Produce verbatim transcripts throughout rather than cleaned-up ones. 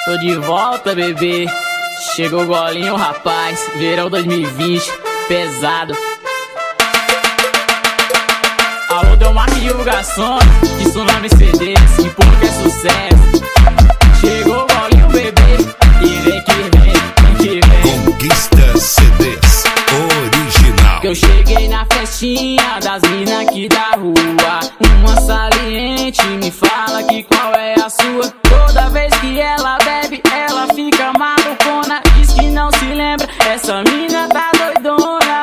Tô de volta, bebê. Chegou o golinho, rapaz. Verão dois mil e vinte, pesado. Alô, deu marca de divulgações, de Tsunami C Ds, de pouco é sucesso. Chegou o golinho, bebê. E vem que vem, vem que vem. Conquista C Ds original. Que eu cheguei na festinha das mina aqui da rua. Uma saliente me fala que qual é a sua. Toda vez que ela bebe, ela fica malucona. Diz que não se lembra, essa mina tá doidona.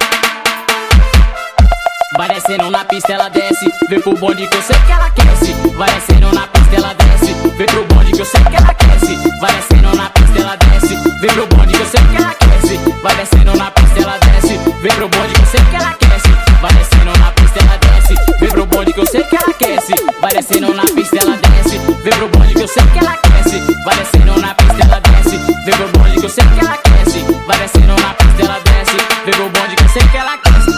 Vai descendo na pista, ela desce. Vem pro bonde que eu sei que ela aquece. Vai descendo na pista, ela desce. Vem pro bonde que eu sei que ela aquece. Vai descendo na pista, ela desce. Vem pro bonde que eu sei que ela aquece. Vai descendo na pista, ela desce. Vem pro bonde que eu sei que ela aquece. Vai descendo na pista, ela desce. Vem pro bonde que eu sei que ela aquece. Vai descendo na pista, ela desce. Vem pro bonde que eu sei que ela aquece. Vai descendo na pista, ela desce. Vem pro bonde que eu sei que ela aquece. Vai descendo na pista, ela desce. Vem pro bonde que eu sei que ela aquece.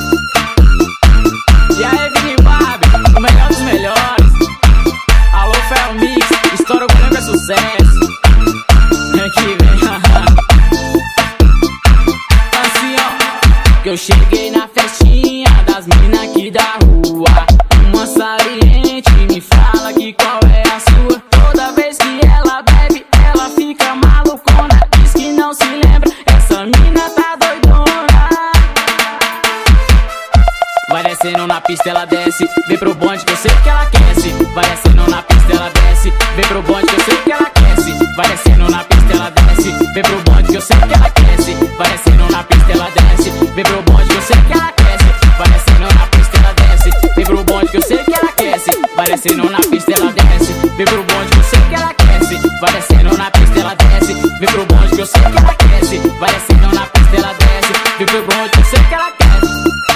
E aí, Vini Barbie, o melhor dos melhores. Alô, Fel Mix, estoura o goleiro, é sucesso. Vem que vem, assim ó. Que eu cheguei na festinha das mina aqui da rua. Uma saliente me fala que qual é a sua. Toda vez que ela bebe, ela fica malucona. Diz que não se lembra, essa mina tá doidona. Vai descendo na pista, ela desce. Vem pro bonde que eu sei que ela aquece. Vai descendo na pista, ela desce. Vem pro bonde que eu sei que ela aquece. Vai descendo na pista, ela desce. Vem pro bonde que eu sei que ela aquece. Vai descendo na pista, ela desce. Vem pro bonde que eu sei que ela aquece. Vai descendo na pista, ela desce. Vem pro bonde que eu sei que ela aquece. Vai descendo na pista, ela desce. Vem pro bonde que eu sei que ela aquece. Vai descendo na pista, ela desce. Vem pro bonde que eu sei que ela aquece. Vai descendo na pista, ela desce. Vem pro bonde que eu sei que ela aquece.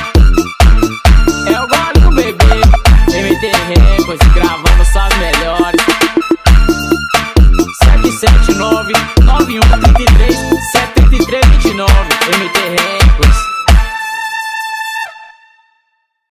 É o golinho, bebê. M T Records, gravando só as melhores. sete sete nove, nove um três três, sete três vinte e nove. M T Records.